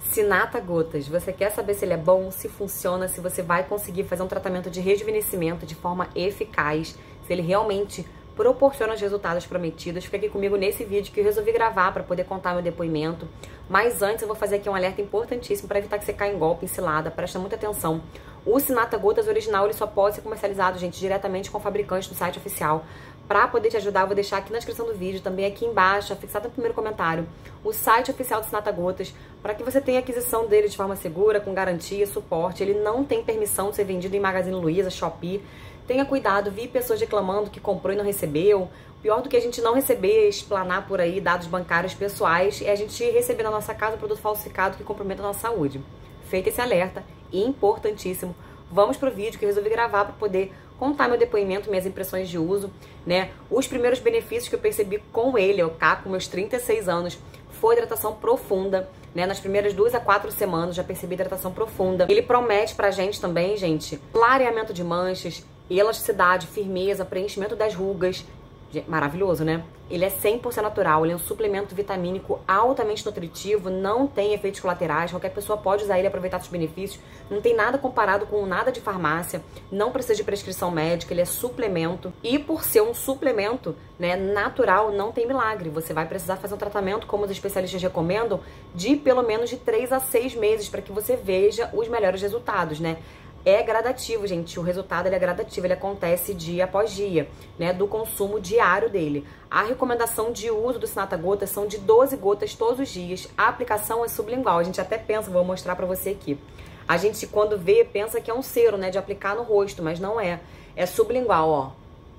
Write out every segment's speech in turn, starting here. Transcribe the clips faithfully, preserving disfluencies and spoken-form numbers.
Sinata Gotas, você quer saber se ele é bom, se funciona, se você vai conseguir fazer um tratamento de rejuvenescimento de forma eficaz, se ele realmente proporciona os resultados prometidos? Fica aqui comigo nesse vídeo que eu resolvi gravar para poder contar meu depoimento. Mas antes eu vou fazer aqui um alerta importantíssimo para evitar que você caia em golpe, em cilada. Presta muita atenção. O Sinata Gotas original ele só pode ser comercializado, gente, diretamente com o fabricante no site oficial. Para poder te ajudar, eu vou deixar aqui na descrição do vídeo, também aqui embaixo, fixado no primeiro comentário, o site oficial do Sinata Gotas, para que você tenha aquisição dele de forma segura, com garantia, suporte. Ele não tem permissão de ser vendido em Magazine Luiza, Shopee. Tenha cuidado, vi pessoas reclamando que comprou e não recebeu. Pior do que a gente não receber, explanar por aí dados bancários pessoais, é a gente receber na nossa casa um produto falsificado que compromete a nossa saúde. Feito esse alerta, importantíssimo, vamos pro vídeo que eu resolvi gravar para poder contar meu depoimento, minhas impressões de uso, né? Os primeiros benefícios que eu percebi com ele, eu cá com meus trinta e seis anos, foi hidratação profunda, né? Nas primeiras duas a quatro semanas já percebi hidratação profunda. Ele promete pra gente também, gente, clareamento de manchas, elasticidade, firmeza, preenchimento das rugas. Maravilhoso, né? Ele é cem por cento natural, ele é um suplemento vitamínico altamente nutritivo, não tem efeitos colaterais, qualquer pessoa pode usar ele e aproveitar seus benefícios. Não tem nada comparado com nada de farmácia, não precisa de prescrição médica, ele é suplemento. E por ser um suplemento, né, natural, não tem milagre. Você vai precisar fazer um tratamento, como os especialistas recomendam, de pelo menos de três a seis meses para que você veja os melhores resultados, né? É gradativo, gente, o resultado ele é gradativo, ele acontece dia após dia, né, do consumo diário dele. A recomendação de uso do Sinata Gotas são de doze gotas todos os dias, a aplicação é sublingual, a gente até pensa, vou mostrar pra você aqui. A gente quando vê, pensa que é um cero, né, de aplicar no rosto, mas não é, é sublingual, ó.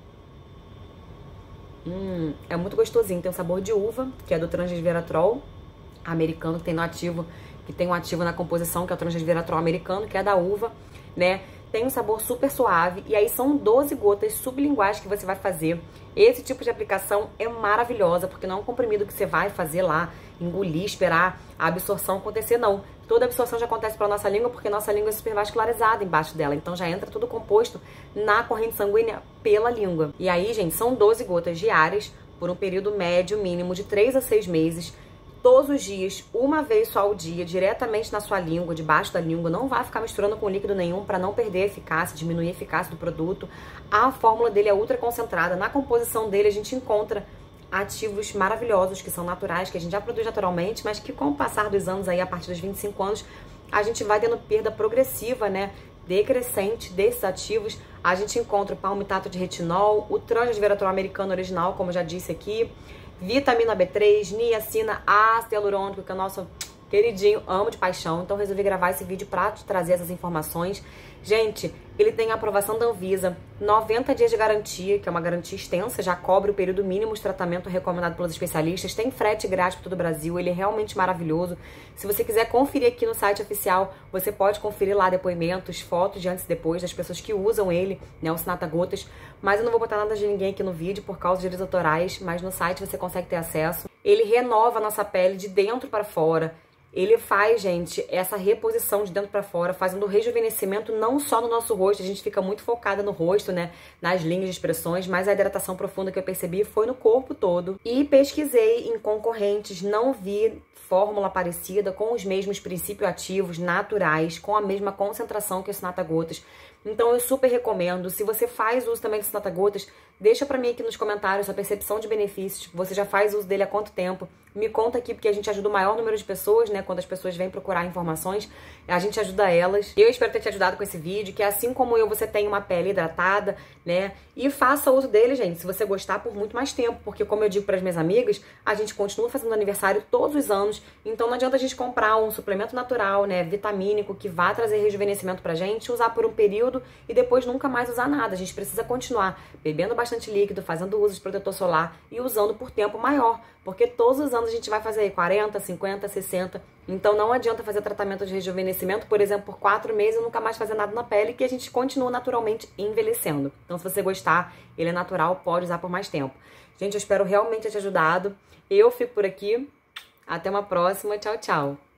Hum, é muito gostosinho, tem um sabor de uva, que é do transresveratrol americano, que tem no ativo, que tem um ativo na composição, que é o transresveratrol americano, que é da uva, né? Tem um sabor super suave e aí são doze gotas sublinguais que você vai fazer. Esse tipo de aplicação é maravilhosa, porque não é um comprimido que você vai fazer lá, engolir, esperar a absorção acontecer, não. Toda a absorção já acontece pela nossa língua, porque nossa língua é super vascularizada embaixo dela, então já entra tudo composto na corrente sanguínea pela língua. E aí, gente, são doze gotas diárias por um período médio mínimo de três a seis meses, todos os dias, uma vez só ao dia, diretamente na sua língua, debaixo da língua. Não vai ficar misturando com líquido nenhum para não perder a eficácia, diminuir a eficácia do produto. A fórmula dele é ultra concentrada. Na composição dele a gente encontra ativos maravilhosos, que são naturais, que a gente já produz naturalmente, mas que com o passar dos anos, aí a partir dos vinte e cinco anos, a gente vai tendo perda progressiva, né, decrescente desses ativos. A gente encontra o palmitato de retinol, o transresveratrol americano original, como eu já disse aqui, vitamina B três, niacina, ácido hialurônico, que é o nosso queridinho, amo de paixão. Então resolvi gravar esse vídeo pra te trazer essas informações. Gente, ele tem a aprovação da Anvisa, noventa dias de garantia, que é uma garantia extensa, já cobre o período mínimo de tratamento recomendado pelos especialistas, tem frete grátis para todo o Brasil, ele é realmente maravilhoso. Se você quiser conferir aqui no site oficial, você pode conferir lá depoimentos, fotos de antes e depois das pessoas que usam ele, né, o Sinata Gotas, mas eu não vou botar nada de ninguém aqui no vídeo por causa de direitos autorais, mas no site você consegue ter acesso. Ele renova a nossa pele de dentro para fora. Ele faz, gente, essa reposição de dentro pra fora, fazendo rejuvenescimento não só no nosso rosto, a gente fica muito focada no rosto, né, nas linhas de expressões, mas a hidratação profunda que eu percebi foi no corpo todo. E pesquisei em concorrentes, não vi fórmula parecida, com os mesmos princípios ativos, naturais, com a mesma concentração que o Sinata Gotas. Então eu super recomendo. Se você faz uso também do Sinata Gotas, deixa pra mim aqui nos comentários sua percepção de benefícios. Você já faz uso dele há quanto tempo? Me conta aqui, porque a gente ajuda o maior número de pessoas, né? Quando as pessoas vêm procurar informações, a gente ajuda elas. Eu espero ter te ajudado com esse vídeo, que assim como eu, você tem uma pele hidratada, né? E faça uso dele, gente, se você gostar, por muito mais tempo. Porque, como eu digo para as minhas amigas, a gente continua fazendo aniversário todos os anos. Então não adianta a gente comprar um suplemento natural, né? Vitamínico, que vá trazer rejuvenescimento pra gente, usar por um período e depois nunca mais usar nada. A gente precisa continuar bebendo bastante líquido, fazendo uso de protetor solar e usando por tempo maior. Porque todos os anos a gente vai fazer quarenta, cinquenta, sessenta. Então não adianta fazer tratamento de rejuvenescimento, por exemplo, por quatro meses e nunca mais fazer nada na pele, que a gente continua naturalmente envelhecendo. Então se você gostar, ele é natural, pode usar por mais tempo. Gente, eu espero realmente ter te ajudado. Eu fico por aqui. Até uma próxima. Tchau, tchau.